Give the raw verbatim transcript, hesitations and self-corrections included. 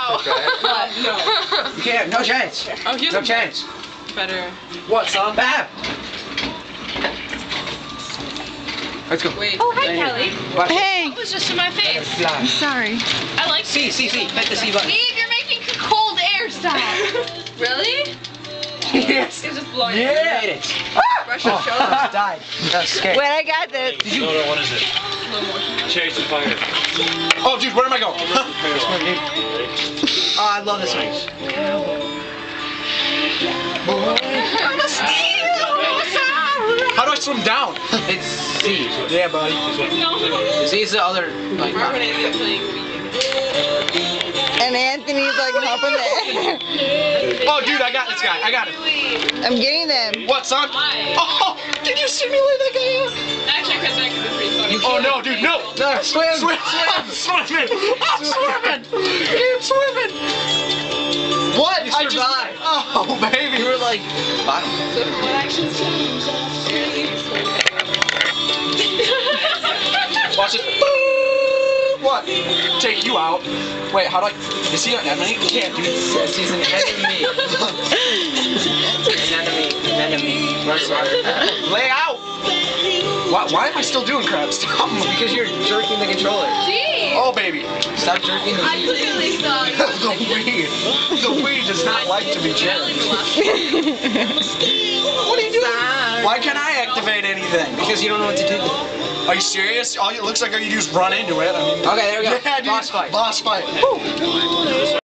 No. What? No. You can't. No chance. Oh, here's no a chance. Better. What, son? Bam. Let's go. Wait. Oh, hi, Kelly. Watch it. Hey. It was just in my face. I'm sorry. I like C, C, C. Hit the C button. Steve, you're making cold air stop. Really? Yes. It's just blowing. Yeah. You made it. Brush your Oh, shoulder. I died. That's scary. Wait, I got this. Did you? No, no, what is it? Slow motion. Chase the fire. Oh, dude, where am I going? Oh, I love this one. How do I swim down? It's C. Yeah, buddy. No. C is the other. Like, We're gonna end up playing Wii. And Anthony's like hopping there. Oh, dude, I got this guy. I got it. I'm getting them. What, son? Why? Oh, did you simulate that guy? Actually, because that could be pretty funny. Oh, no, dude, no. no, swim. Swim. I'm swimming. I'm swimming. Keep swimming. What? You I just. survived. Oh, baby. You were like bottom. So what actions? Watch it. What? Take you out. Wait, how do I? Is he an enemy? You can't, dude. Yes, he's an enemy. An enemy. An enemy. Run smarter. Lay out. Why, why am I still doing crap? Stop. Because you're jerking the controller. Gee. Oh, baby. Stop jerking the I Wii. clearly saw you. The Wii. The Wii does not like to be jerked. What are you doing? Why can't I activate anything? Because you don't know what to do. Are you serious? All it looks like all you do is run into it. I mean, Okay, there we go. Yeah, dude. Boss fight. Boss fight. Woo.